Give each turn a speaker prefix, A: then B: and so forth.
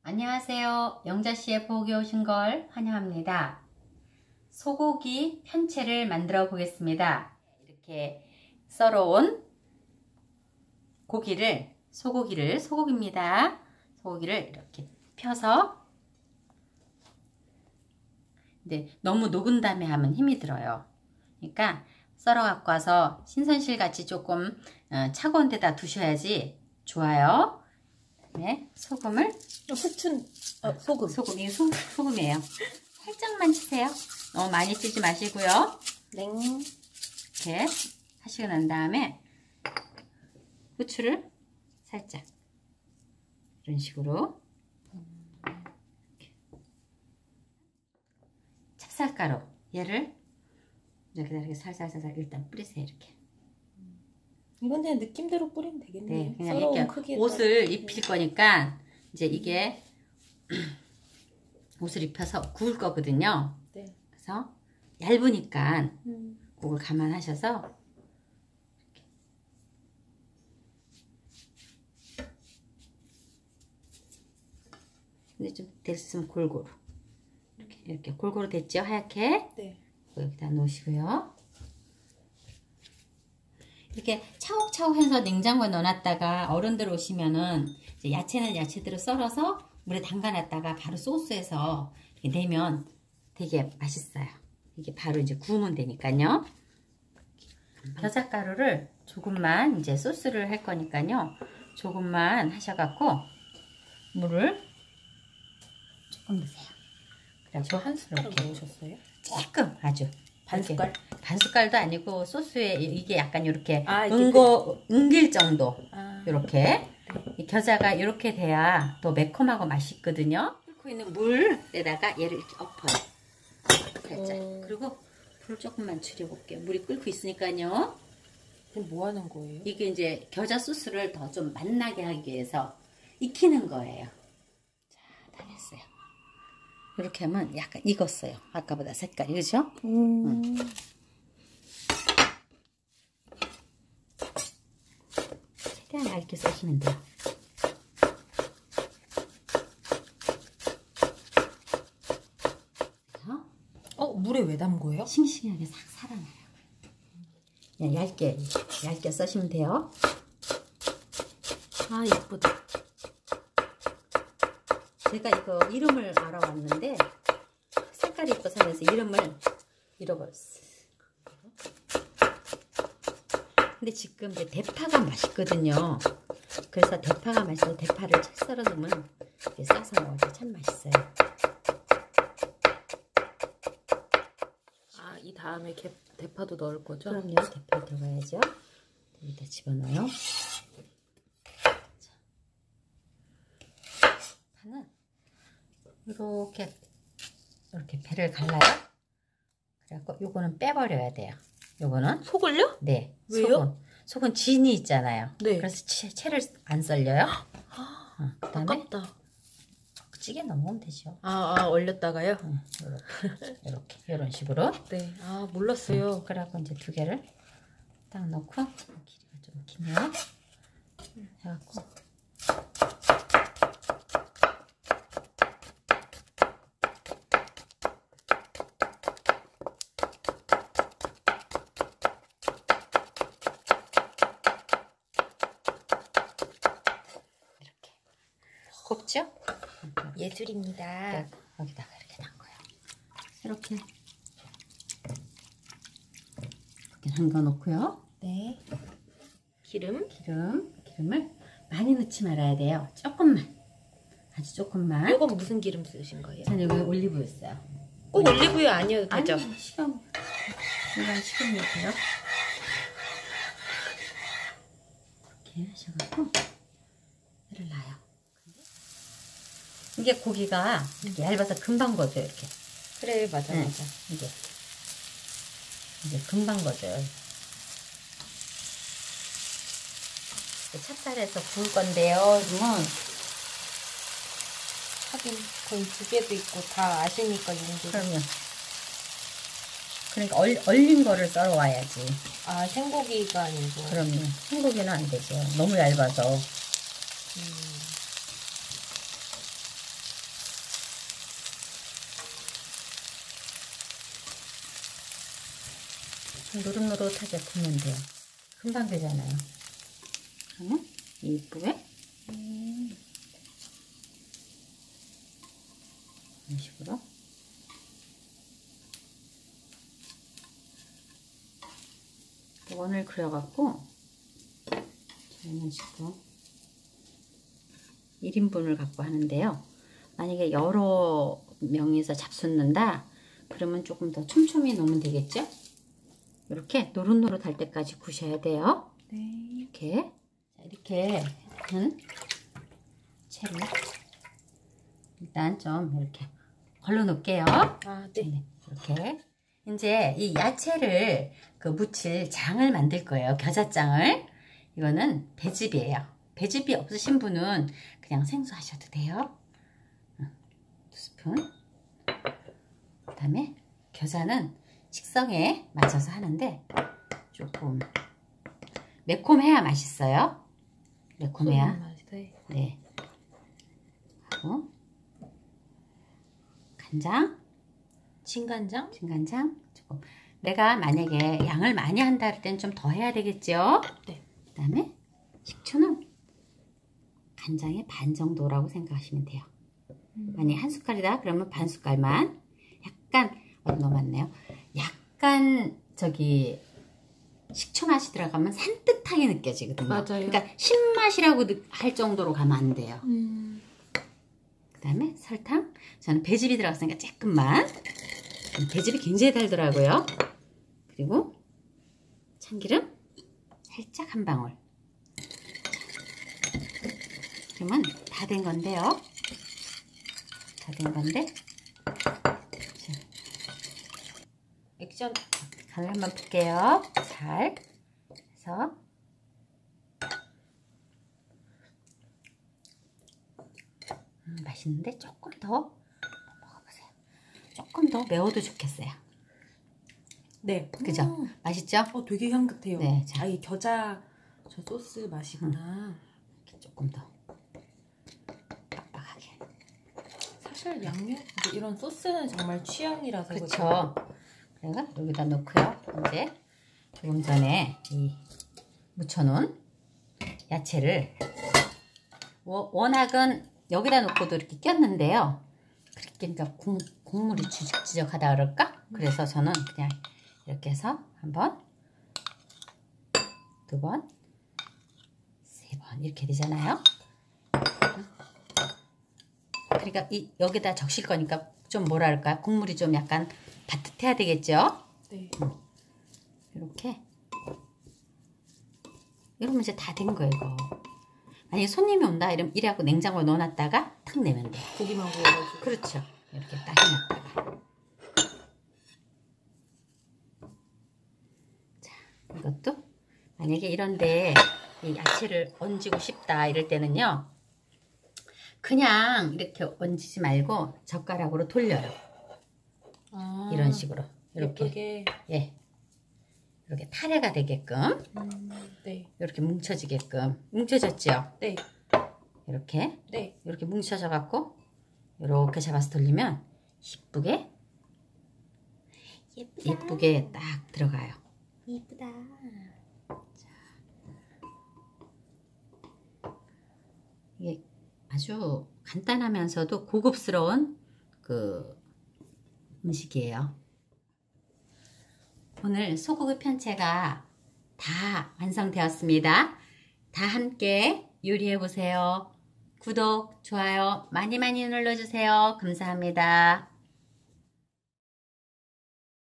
A: 안녕하세요. 영자씨의 부엌에 오신 걸 환영합니다. 소고기 편채를 만들어 보겠습니다. 이렇게 썰어온 소고기입니다. 소고기를 이렇게 펴서, 근데 너무 녹은 다음에 하면 힘이 들어요. 그러니까 썰어 갖고 와서 신선실 같이 조금 차가운 데다 두셔야지 좋아요. 네, 소금을 소금이 소금이에요. 살짝만 치세요. 너무 많이 치지 마시고요.
B: 네.
A: 이렇게 하시고 난 다음에 후추를 살짝 이런 식으로, 찹쌀가루 얘를 이렇게 살살살살 일단 뿌리세요. 이렇게.
B: 이건 그냥 느낌대로 뿌리면 되겠네요.
A: 네, 그냥 이렇게 옷을 입힐 거니까 이제 이게 옷을 입혀서 구울 거거든요.
B: 네.
A: 그래서 얇으니까 그걸 감안하셔서 이렇게. 근데 좀 됐으면 골고루 이렇게 골고루 됐죠? 하얗게.
B: 네.
A: 여기다 놓으시고요. 이렇게 차곡차곡 해서 냉장고에 넣어놨다가 어른들 오시면은 이제 야채는 야채대로 썰어서 물에 담가놨다가 바로 소스에서 이렇게 내면 되게 맛있어요. 이게 바로 이제 구우면 되니까요. 겨자가루를 조금만, 이제 소스를 할 거니까요. 조금만 하셔갖고 물을 조금 넣으세요.
B: 저 한 숟가락 넣으셨어요?
A: 조금, 아주
B: 반 숟갈?
A: 반 숟갈도 아니고 소스에 이게 약간 이렇게
B: 이렇게
A: 웅길 정도. 이렇게.
B: 네.
A: 겨자가 이렇게 돼야 더 매콤하고 맛있거든요. 끓고 있는 물에다가 얘를 이렇게 엎어요. 살짝. 그리고 불을 조금만 줄여볼게요. 물이 끓고 있으니까요.
B: 그럼 뭐 하는 거예요?
A: 이게 이제 겨자 소스를 더 좀 맛나게 하기 위해서 익히는 거예요. 자, 다 됐어요. 이렇게 하면 약간 익었어요. 아까보다 색깔이, 그죠? 최대한 얇게 써시면 돼요.
B: 물에 왜 담궈요?
A: 싱싱하게 싹 살아나요. 그냥 얇게 써시면 돼요.
B: 아, 예쁘다.
A: 제가 이거 이름을 알아왔는데 색깔이 이뻐서 해서 이름을 잃어버렸어요. 근데 지금 이제 대파가 맛있거든요. 그래서 대파가 맛있어서 대파를 채 썰어 놓으면 싸서 먹을 때 참 맛있어요.
B: 이 다음에 대파도 넣을 거죠?
A: 그럼요. 대파 들어가야죠. 여기다 집어넣어요. 파는 이렇게 배를 갈라요. 그래갖고 요거는 빼버려야 돼요. 요거는
B: 속을요?
A: 네.
B: 왜요?
A: 속은 진이 있잖아요.
B: 네.
A: 그래서 채를 안 썰려요. 그다음에
B: 아깝다.
A: 찌개 넣으면 되죠.
B: 얼렸다가요?
A: 이렇게 이런 식으로.
B: 네. 몰랐어요.
A: 그래갖고 이제 두 개를 딱 넣고 길이가 좀 기면 해갖고 이렇게 곱죠?
B: 예술입니다.
A: 여기다가 이렇게 담궈요. 이렇게 담궈 놓고요.
B: 네.
A: 기름을 많이 넣지 말아야 돼요. 조금만, 아주 조금만.
B: 이건 무슨 기름 쓰신 거예요?
A: 저는 여기 올리브유 써요.
B: 꼭 올리브유 아니어도 되죠?
A: 아니, 일반 식용유 돼요. 이렇게 하셔갖고 얘를 놔요. 이게 고기가 이렇게 얇아서 금방 거져요. 이렇게.
B: 그래, 맞아.
A: 이게 금방 거져요. 찹쌀에서 구울 건데요. 이건
B: 하긴 거의 두 개도 있고 다 아시니까 용도.
A: 그럼요. 그러니까 얼린 거를 썰어 와야지.
B: 생고기가 아니고.
A: 그럼요. 생고기는 안 되죠. 너무 얇아서. 노릇노릇하게 굽면 돼요. 금방 되잖아요. 그러면 이쁘게 이런 식으로 원을 그려갖고 저희는 지금 1인분을 갖고 하는데요. 만약에 여러 명이서 잡숫는다 그러면 조금 더 촘촘히 놓으면 되겠죠? 이렇게 노릇노릇할 때까지 구셔야 돼요.
B: 네.
A: 이렇게 한 채를 일단 좀 이렇게 걸러 놓을게요.
B: 아, 네.
A: 이렇게 이제 이 야채를 무칠 장을 만들 거예요. 겨자장을. 이거는 배즙이에요. 배즙이 없으신 분은 그냥 생수 하셔도 돼요. 2스푼. 그 다음에 겨자는 식성에 맞춰서 하는데 조금 매콤해야 맛있어요. 매콤해야. 네. 하고 간장,
B: 진간장
A: 조금. 내가 만약에 양을 많이 한다 할 땐 좀 더 해야 되겠죠?
B: 네.
A: 그 다음에 식초는 간장의 반 정도라고 생각하시면 돼요. 만약에 한 숟갈이다 그러면 반 숟갈만. 약간 너무 많네요. 약간 식초 맛이 들어가면 산뜻하게 느껴지거든요.
B: 맞아요.
A: 그러니까 신맛이라고 할 정도로 가면 안 돼요. 그 다음에 설탕. 저는 배즙이 들어갔으니까 조금만. 배즙이 굉장히 달더라고요. 그리고 참기름 살짝 한 방울. 그러면 다 된 건데요. 다 된 건데 액션 간을 한번 볼게요. 잘 해서 맛있는데 조금 더 먹어보세요. 조금 더 매워도 좋겠어요.
B: 네.
A: 그죠? 맛있죠?
B: 되게 향긋해요.
A: 네, 자.
B: 이 겨자 저 소스 맛이구나.
A: 이렇게 조금 더 빡빡하게.
B: 사실 양념 이런 소스는 정말 취향이라서
A: 그렇죠. 그래서 여기다 넣고요. 이제 조금 전에 이 묻혀놓은 야채를 워낙은 여기다 놓고도 이렇게 꼈는데요. 그러니까 국물이 지적지적하다 그럴까? 그래서 저는 그냥 이렇게 해서 한 번, 두 번, 세 번 이렇게 되잖아요. 그러니까 여기다 적실 거니까 좀 뭐랄까 국물이 좀 약간 바듯해야 되겠죠?
B: 네.
A: 이렇게 이러면 이제 다 된 거예요. 이거. 만약에 손님이 온다 이래갖고 냉장고에 넣어놨다가 탁 내면 돼요.
B: 고기만 구워가지고.
A: 그렇죠. 이렇게 딱 해놨다가. 자, 이것도 만약에 이런데 이 야채를 얹고 싶다 이럴 때는요. 그냥 이렇게 얹지 말고 젓가락으로 돌려요. 이런 식으로. 이렇게.
B: 예쁘게.
A: 예. 이렇게 타래가 되게끔.
B: 네.
A: 이렇게 뭉쳐지게끔. 뭉쳐졌죠?
B: 네.
A: 이렇게.
B: 네.
A: 이렇게 뭉쳐져 갖고 이렇게 잡아서 돌리면 예쁘게 딱 들어가요.
B: 이쁘다.
A: 이게 아주 간단하면서도 고급스러운 음식이에요. 오늘 소고기 편채가 다 완성되었습니다. 다 함께 요리해 보세요. 구독, 좋아요 많이 눌러주세요. 감사합니다.